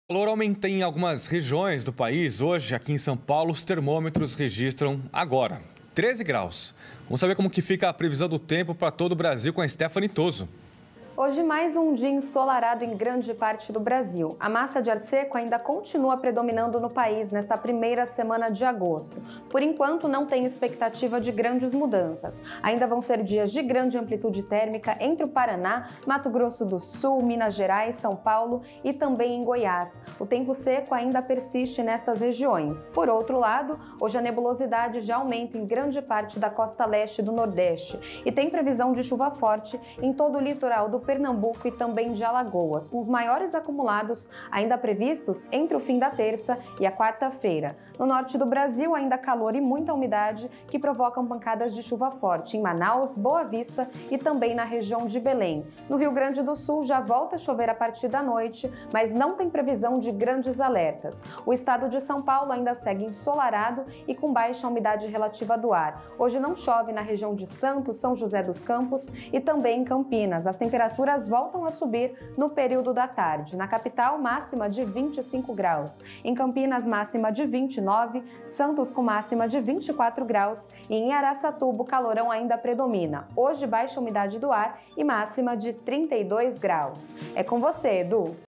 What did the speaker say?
O calor aumenta em algumas regiões do país. Hoje, aqui em São Paulo, os termômetros registram agora 13 graus. Vamos saber como que fica a previsão do tempo para todo o Brasil com a Stephanie Toso. Hoje, mais um dia ensolarado em grande parte do Brasil. A massa de ar seco ainda continua predominando no país nesta primeira semana de agosto. Por enquanto, não tem expectativa de grandes mudanças. Ainda vão ser dias de grande amplitude térmica entre o Paraná, Mato Grosso do Sul, Minas Gerais, São Paulo e também em Goiás. O tempo seco ainda persiste nestas regiões. Por outro lado, hoje a nebulosidade já aumenta em grande parte da costa leste do Nordeste e tem previsão de chuva forte em todo o litoral do Pernambuco e também de Alagoas, com os maiores acumulados ainda previstos entre o fim da terça e a quarta-feira. No norte do Brasil, ainda calor e muita umidade que provocam pancadas de chuva forte em Manaus, Boa Vista e também na região de Belém. No Rio Grande do Sul já volta a chover a partir da noite, mas não tem previsão de grandes alertas. O estado de São Paulo ainda segue ensolarado e com baixa umidade relativa do ar. Hoje não chove na região de Santos, São José dos Campos e também em Campinas. As temperaturas voltam a subir no período da tarde. Na capital, máxima de 25 graus. Em Campinas, máxima de 29, Santos com máxima de 24 graus e em Araçatuba o calorão ainda predomina. Hoje, baixa umidade do ar e máxima de 32 graus. É com você, Edu.